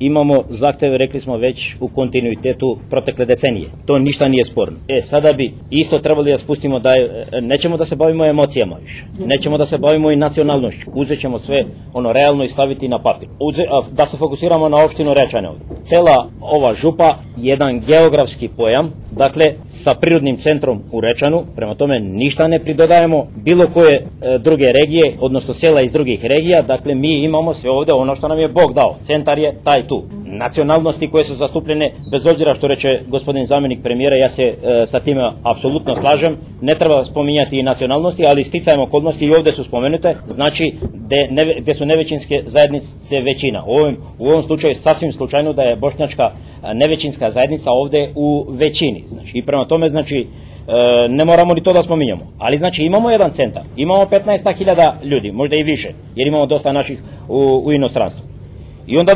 imamo zahteve, rekli smo već, u kontinuitetu protekle decenije. To ništa nije sporno. Sada bi isto trebali da spustimo da nećemo da se bavimo emocijama više. Nećemo da se bavimo i nacionalnošću. Uzet ćemo sve realno i staviti na papir. Da se fokusiramo na opštinu Rečane ovdje. Cela ova župa, jedan geografski pojam, dakle, sa prirodnim centrom u Rečanu, prema tome ništa ne pridodajemo bilo koje druge regije, odnosno sela iz drugih regija, dakle, mi imamo sve ovdje ono što nam je Bog dao. Centar je taj tu. Nacionalnosti koje su zastupljene, bez obzira što reče gospodin zamjenik premijera, ja se sa time apsolutno slažem, ne treba spominjati i nacionalnosti, ali sticajem okolnosti i ovdje su spomenute, znači gdje su nevećinske zajednice većina. U ovom slučaju sasvim slučajno da je bošnjačka nevećinska zajednica ovdje u većini. Znači, i prema tome, znači, ne moramo ni to da spominjamo. Ali znači imamo jedan centar, imamo 15.000 ljudi, možda i više, jer imamo dosta naših u inostranstvu. I onda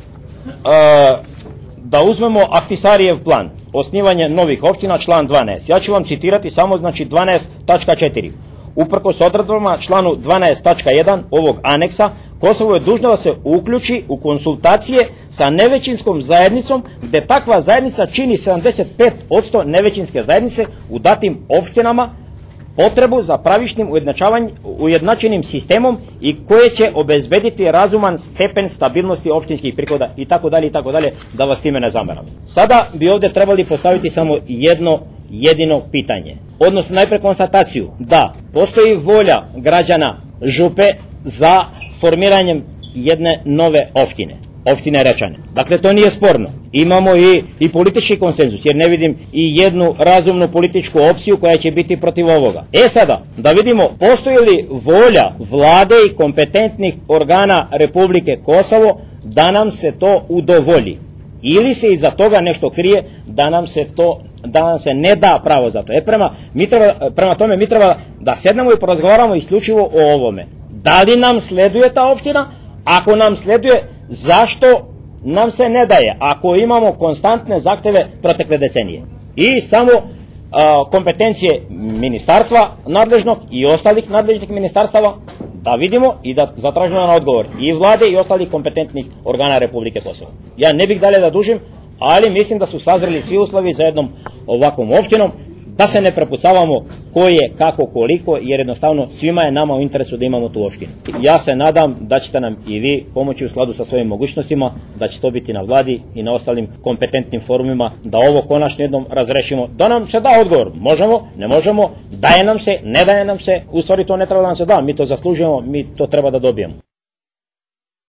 da uzmemo Ahtisarijev plan, osnivanje novih opština, član 12. Ja ću vam citirati samo, znači, 12.4. Uprkos odredbama članu 12.1 ovog aneksa, Kosovo je dužno da se uključi u konsultacije sa nevećinskom zajednicom, gde takva zajednica čini 75% nevećinske zajednice u datim opštinama, potrebu za pravičnim ujednačenim sistemom i koje će obezbediti razuman stepen stabilnosti opštinskih prihoda itd., da vas time ne zameram. Sada bi ovdje trebali postaviti samo jedno jedino pitanje, odnosno najpre konstataciju da postoji volja građana župe za formiranjem jedne nove opštine Rečane. Dakle, to nije sporno. Imamo i politički konsenzus, jer ne vidim i jednu razumnu političku opciju koja će biti protiv ovoga. Sada, da vidimo postoji li volja vlade i kompetentnih organa Republike Kosovo da nam se to udovolji. Ili se iza toga nešto krije da nam se ne da pravo za to. Prema tome mi treba da sednemo i porazgovaramo isključivo o ovome. Da li nam sleduje ta opština? Ako nam sleduje, zašto nam se ne daje? Ako imamo konstantne zahteve protekle decenije. I samo kompetencije ministarstva nadležnog i ostalih nadležnih ministarstava da vidimo i da zatražimo na odgovor i vlade i ostalih kompetentnih organa Republike Kosovo. Ja ne bih dalje da dužim, ali mislim da su sazreli svi uslovi za jednom ovakvom opštinom, da se ne prepucavamo ko je, kako, koliko, jer jednostavno svima je nama u interesu da imamo tu opštinu. Ja se nadam da ćete nam i vi pomoći u skladu sa svojim mogućnostima, da će to biti na vladi i na ostalim kompetentnim forumima, da ovo konačno jednom razrešimo, da nam se da odgovor. Možemo, ne možemo, daje nam se, ne daje nam se, u stvari to ne treba da nam se da, mi to zaslužujemo, mi to treba da dobijemo.